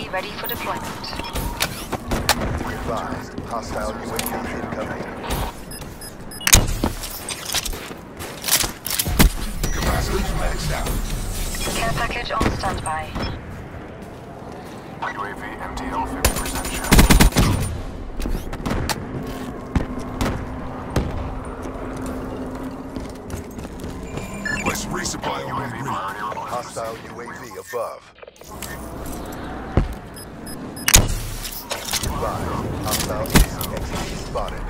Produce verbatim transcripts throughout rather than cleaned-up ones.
V ready for deployment. Be advised, hostile U A V incoming. Capacity's maxed out. Care package on standby. U A V M T L fifty percent check. Request resupply U A on V route. priority level is Hostile received. U A V above. Be advised, hostile A C X D spotted.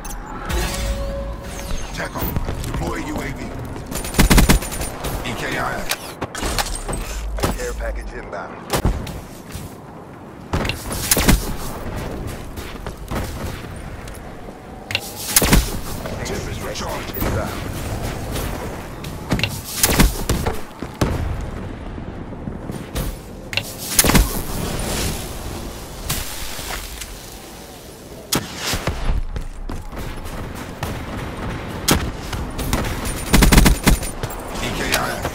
TACOM, deploy U A V. E K I A. Care package inbound. Tempest recharged. Inbound. E K I A.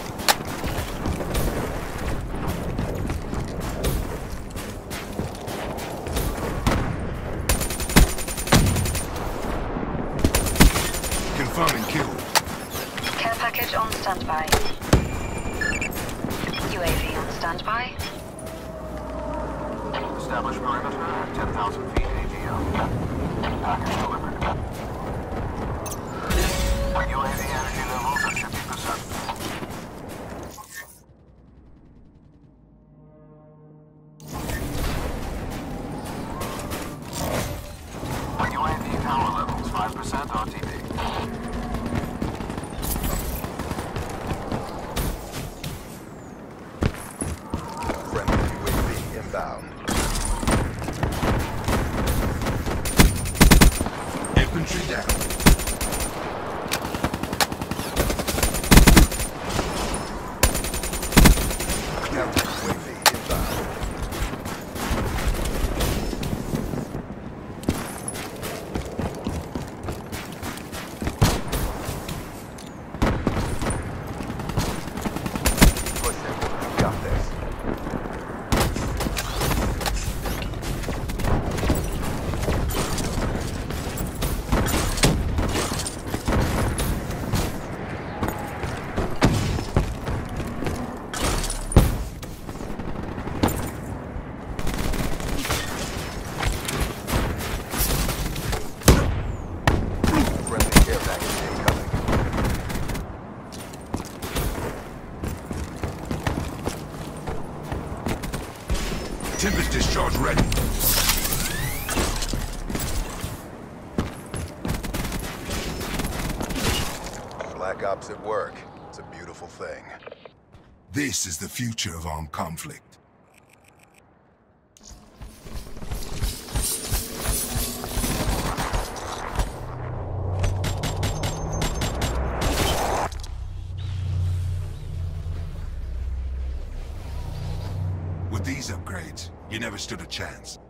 Confirming kill. Care package on standby. U A V on standby. Establish perimeter at ten thousand feet A G L. Package delivered. U A V energy levels at fifty percent. U A V power levels five percent R T B. Friendly U A V inbound. Infantry down. Counter U A V inbound. Push it. You got this. Friendly care package incoming. Tempest discharge ready. Black Ops at work. It's a beautiful thing. This is the future of armed conflict. With these upgrades, you never stood a chance.